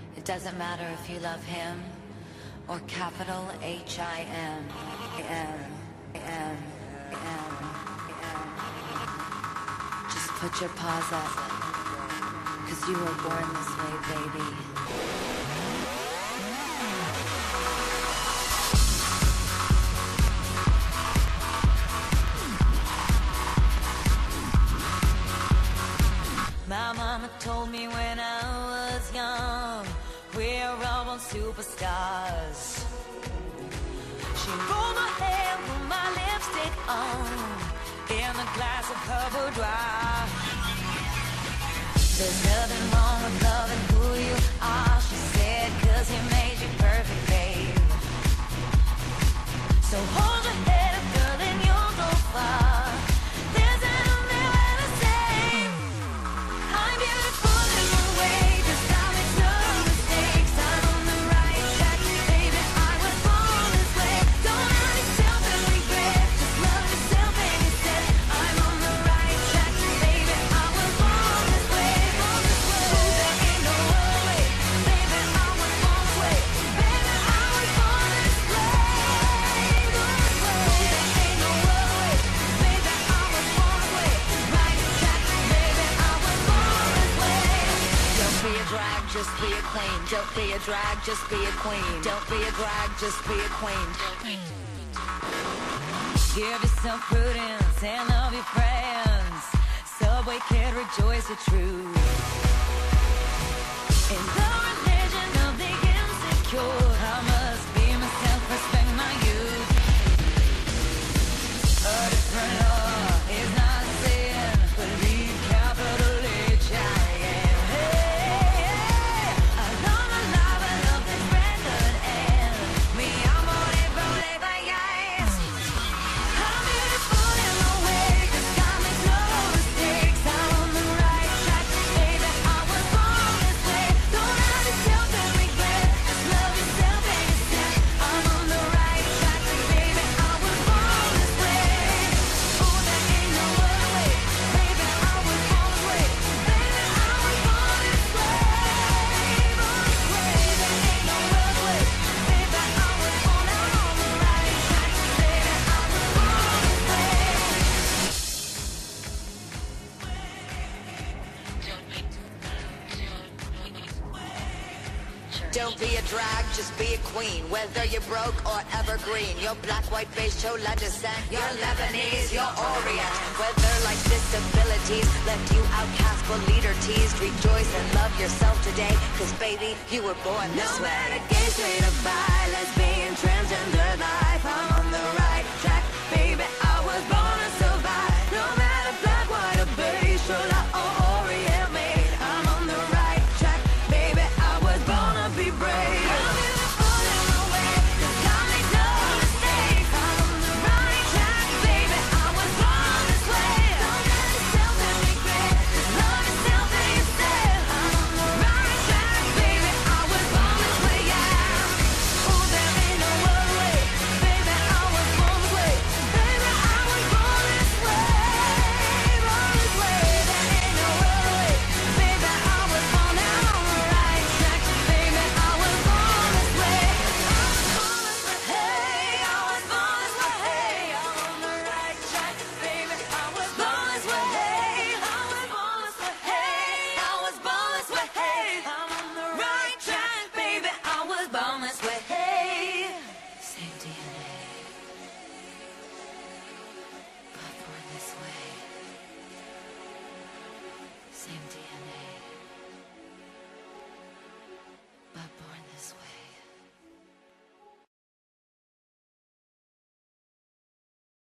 It doesn't matter if you love him or capital H-I-M. Just put your paws up, 'cause you were born this way, baby. My mama told me when I was young, we're all born superstars. She rolled my hair, put my lipstick on, in the glass of her boudoir. There's nothing wrong with loving who you are, she said, 'cause he made you perfect, babe. So hold your head up, girl, and you'll go far. There's an never the same. I'm beautiful in my way, 'cause I make no mistakes. I'm on the right track, baby, I was born this way. Don't hurt yourself and regret, just love yourself and you said I'm on the right track, baby, I was born this way, born this way. Oh, there ain't no other way, baby, I was born this way. Baby, I was born this way, born this way. Oh, there ain't no other way, baby, I was born this way. Right track, baby, I was born this way. Don't be a drag, just be a queen. Don't be a drag, just be a queen. Don't be a drag, just be a queen. Give yourself prudence and love your friends. Subway kid, rejoice the truth. In the religion of the insecure, I must be myself, respect my youth. A different law is not sin, believe capital H-I-M. Hey, hey, I love my life, I love this record, and me, I'm on it, roll it by eyes. I'm beautiful in my way, 'cause I make no mistakes. I'm on the right track, baby, I was born this way. Don't hurt yourself and regret, just love yourself and you said I'm on the right track, baby, I was born this way. Oh, there ain't no other way, baby, I was born this way. Baby, I was born this way, born this way. There ain't no other way, baby, I was born, I'm on the right track, baby, I was born this way. Don't be a drag, just be a queen. Whether you're broke or evergreen, you're black, white, beige, chola descent, you're Lebanese, you're Orient. Whether life's disabilities left you outcast but leader teased, rejoice and love yourself today, 'cause baby, you were born this way. No matter gay, straight or bi, lesbian, transgender life, I'm on the right